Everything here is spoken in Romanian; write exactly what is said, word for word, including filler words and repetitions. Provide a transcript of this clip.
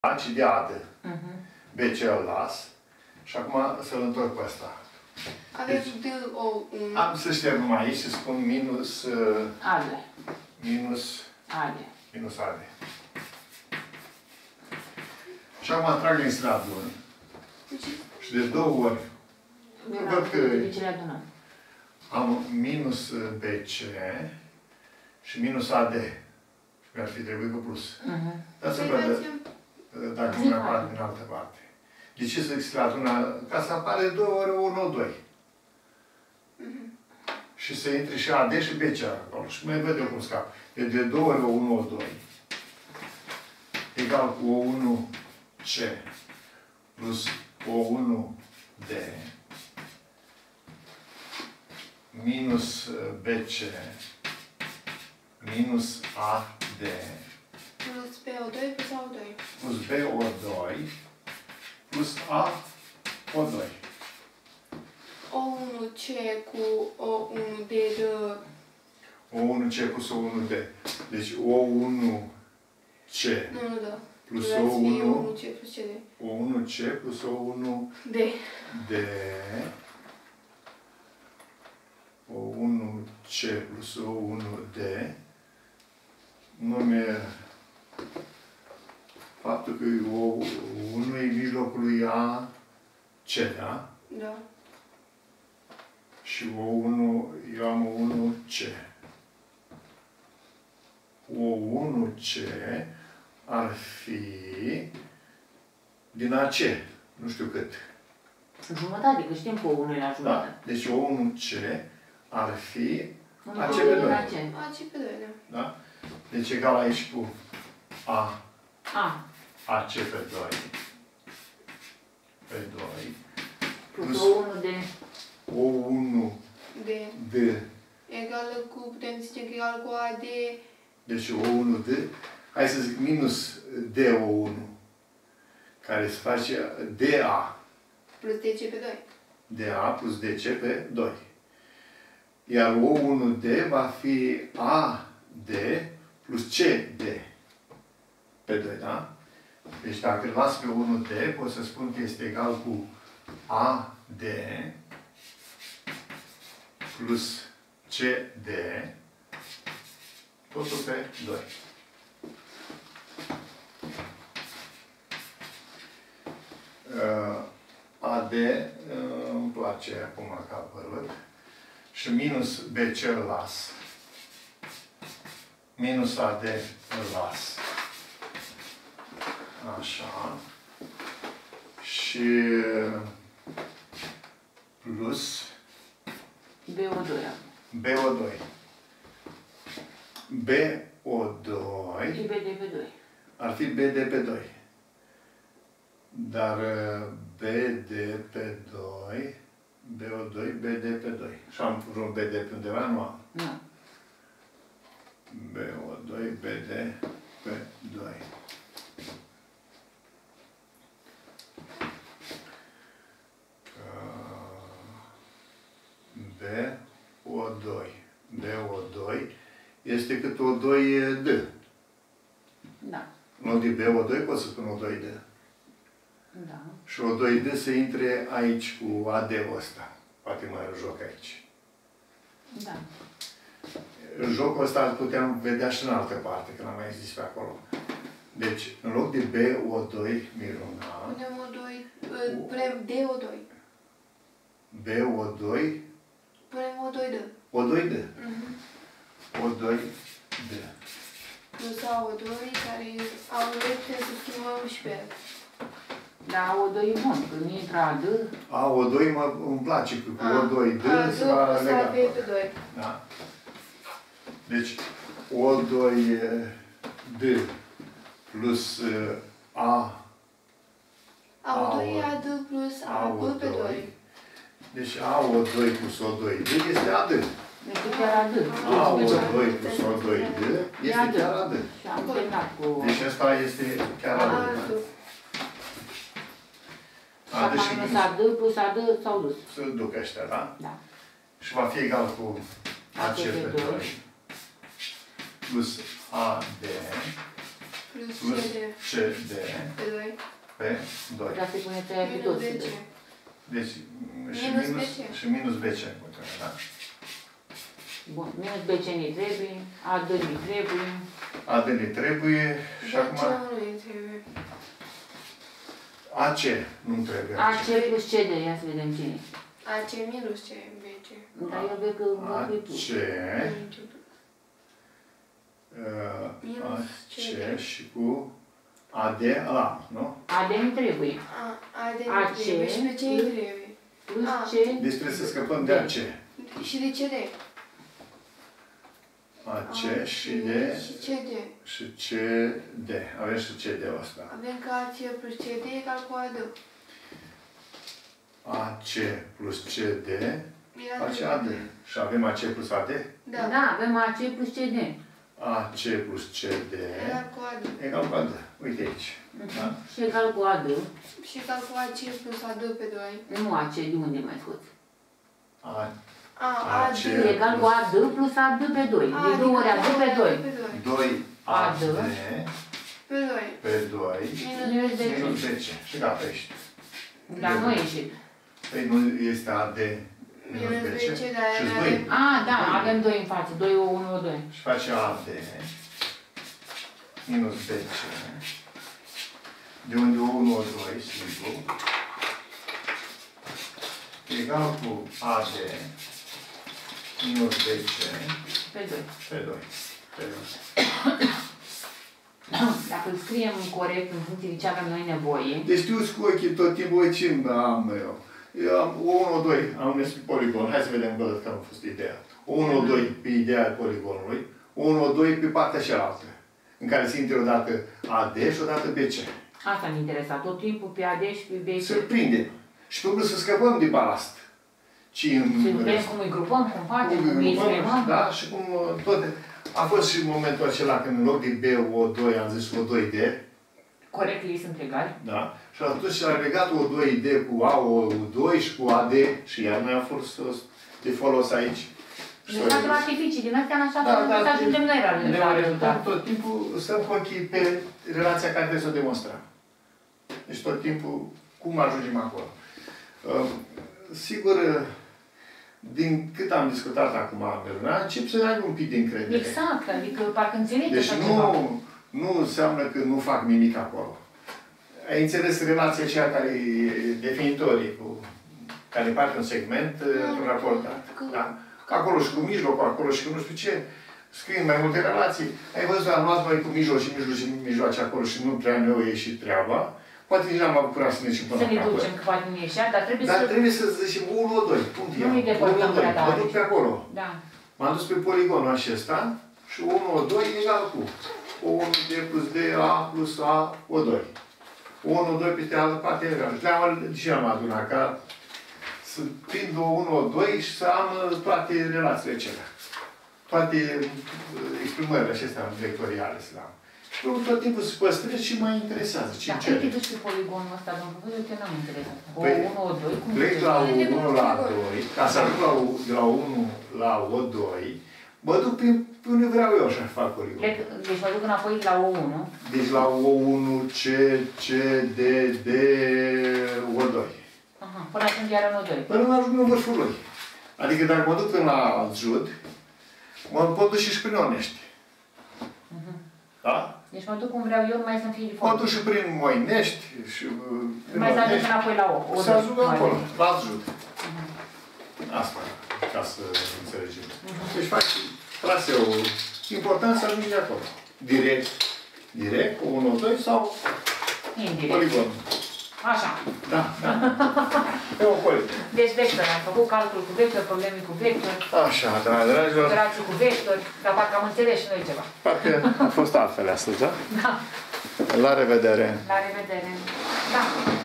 A, ci de A, de. Uh-huh. B, ce îl las. Și acum să-l întorc pe ăsta. Avem Deci, D, O, unu. am să șterg numai aici și spun minus... Uh, Ale. minus... Ale. Minus A, de. Și acum trag din stradul. Și de două ori. Văd că De ce le adunăm? am minus B C și minus A D. Mi-ar fi trebuit cu plus. Uh-huh. Dar să Păi văd facem- dacă nu apare din altă parte. De ce să zic la aduna? Ca să apare două ori unu, doi. Și să intre și A D și B C acolo. Și mai văd eu cum scap. E de două ori unu, doi. Egal cu O unu C plus O unu D minus B C minus A D Plus P O doi plus A O doi. plus B O doi plus A O doi. O unu C cu O unu D dă... O unu C plus O unu D. Deci O unu C Nu, nu dă. plus Trebuia O să fie unu O unu C plus C D. O unu C plus O unu D. D O unu C plus O unu D nume faptul că O unu e mijlocul lui A C, da? Da. Și O unu, eu am O unu C. O unu C ar fi din A C, nu știu cât. Jumătate, că știm că unul e la Da. jumătate. Deci O unu C ar fi Unul A C e pe la doi. A C pe doi, da. Da? Deci egal aici cu A, A. A C pe doi. Pe doi. Plus Plus O unu de... O unu D. D. Egală cu, putem zice că egală cu A D. Deci O unu D. Hai să zic minus D O unu. Care se face D A. Plus D C pe doi. D A plus D C pe doi. Iar O unu D va fi A D plus C D pe doi, da? Deci dacă îl las pe unu D, pot să spun că este egal cu A D plus C D totul pe doi. Uh, A D uh, îmi place acum că a apărut. Și minus B C îl las. Minus A D îl las. Așa. Și plus B O doi. B O doi. B O doi Și B D pe doi. ar fi B D pe doi. Dar B D pe doi, B O doi, B D pe doi. Și am vreun B D pe undeva? Nu am. Nu. B O doi, B D pe doi. B O doi. B O doi este cât O doi D. Da. În loc de B O doi pot să spun O doi D. Da. Și O doi D se intre aici cu A D-ul ăsta. Poate mă joc aici. Da. Jocul ăsta îl puteam vedea și în altă parte, că n-am mai zis pe acolo. Deci, în loc de B O doi, Miruna, Punem O doi, uh, punem D O doi. B O doi, Punem O doi D. O doi D. Mhm. O doi D. Plus A O doi, care A O doi putem să schimbăm și pe el. Da, O doi e bun. Când intră A D, A, O doi mă, îmi place, că cu O doi D A, se D va plus A lega. B pe doi. Da? Deci, O doi D plus uh, A, A O doi e A D plus A B pe doi. Deci A O doi plus O doi D este A D. este chiar A D. A O doi plus O doi D este chiar A D. Și am terminat cu... Deci asta este chiar A D. A da? D. Și acum minus A D plus A D s-au dus. Se duc ăștia, da? Da. Și va fi egal cu A C pe doi plus A D plus plus C de C de pe doi. pe doi. Dar se pune tăia pe Minus toți. B C. Deci și Minus minus, B C. și minus B C. Da? Bun, minus B C ne trebuie, A doi ne trebuie. A D ne trebuie și B C acum nu îi trebuie. A C nu trebuie. A C plus C D, ia să vedem cine. A C minus C, B C. Dar eu văd că vă A pui tu. C, uh, A C și cu A D la, nu? A D nu trebuie. A, A de A nu C trebuie și B C îi trebuie. Plus A. C. Deci trebuie să scăpăm de A C. Și de C D. A C și de Și C D. și C D. Avem și C D ăsta. Avem că A C plus C D egal cu A D. A C plus C D Era face de- A D. Și avem A C plus A D. Da. Da, avem A C plus C D. A C plus C D Egal cu A D. egal cu A D. Uite aici. Da? Și egal cu A D. Și egal cu A C plus A D pe doi. Nu A C, de unde mai scoți? A, A, A A, C. D. Egal cu A D plus A D pe doi. De două ori A D pe doi. Pe doi. doi A D Pe doi. pe doi Minus B C. minus B C. Și gata, ești. Dar nu a ieșit. Păi nu este A D minus Minus B B C C, dar și era doi. de- A, da, avem doi în față. doi, unu, doi. Și face A D minus B C. De unde unu, doi, sigur. Egal cu A D minus B C Pe doi. pe doi. Pe doi. Dacă îl scriem corect în funcție de ce avem noi nevoie, Deci știți cu ochii tot timpul, voi ce am eu? Eu am unu, doi, am un poligon. Hai să vedem că a fost ideea. unu, doi pe ideea poligonului, unu, doi pe partea cealaltă, în care se intre odată A D și odată B C. asta ne interesa. Tot timpul pe A D și pe B C. Să-l prindem. Și pe urmă să scăpăm de balast. Ci în Să vedem rest. cum îi grupăm, cum facem, Cum cum îi exprimăm. Da, și cum uh, toate. A fost și momentul acela când în loc de B O doi am zis O doi D, Corect, ei sunt egali. da? Și atunci a legat O doi D cu A O doi și cu A D și iar noi am fost uh, de folos aici. Și Deci facem artificii din astea în așa Da, fel încât da, să ajungem noi la ne la orientăm rezultat. tot timpul, stăm cu ochii pe relația care trebuie să o demonstrăm. Deci tot timpul, cum ajungem acolo. Uh, Sigur, uh, din cât am discutat acum, Miruna, încep să ai un pic de încredere. Exact, adică parcă înțelegi Deci așa ceva. nu, nu înseamnă că nu fac nimic acolo. Ai înțeles relația aceea care e definitorie, cu, care parte un segment Da, într-un raport dat. că- Da? Acolo și cu mijlocul, acolo și cu nu știu ce. Scriem mai multe relații. Ai văzut, am luat noi cu mijloc și mijloc și mijloace acolo și nu prea ne-au ieșit treaba. Poate nici n-am apucat să ne ieșim până Să la ne capăt. ducem că poate nu ieșea, dar trebuie Dar să... trebuie să zicem unu, doi. Punct Nu ne depărtăm prea tare. Mă duc pe acolo. Da. M-am dus pe poligonul acesta și unu, doi egal cu unu D plus D, A plus A, O doi. unu, doi peste altă parte egal. Și le-am, de ce am adunat? Ca să prind o unu, doi și să am toate relațiile acelea. Toate exprimările acestea vectoriale să le am. Și tot timpul se păstrez și mă interesează. Ce Dar încerc. cum te duci pe poligonul ăsta, domnul Văd, eu că n-am interesat. O Păi, unu, o doi, cum Plec te la duci? unu la doi, ca să ajung la, u- de la unu la O doi, mă duc pe, pe unde vreau eu și fac poligon. Plec, deci mă duc înapoi la O unu. Deci la O unu, C, C, D, D, O doi. Aha, până ajung iar în O doi. Până la ajung în vârful lui. Adică dacă mă duc până la Aljud, mă pot duce și prin Onești. Da? Deci mă duc cum vreau eu, mai să-mi fie Mă default. duc și prin Moinești și uh, prin Mai să ajung Onești. înapoi la O. O Să doi. ajung acolo, la Aljud. Mhm. Asta, ca să înțelegem. Deci faci traseul. Important să ajungi de acolo. Direct, direct, cu unu, doi sau Indirect. poligon. Așa. Da, da. Pe o poligon. Deci vector, am făcut calcul cu vector, probleme cu vector, Așa, da, dragilor. operații cu vector, dar parcă am înțeles și noi ceva. Parcă a fost altfel astăzi, da? Da. La revedere! La revedere. Da.